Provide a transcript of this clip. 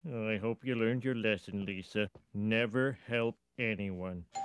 I hope you learned your lesson, Lisa. Never help anyone.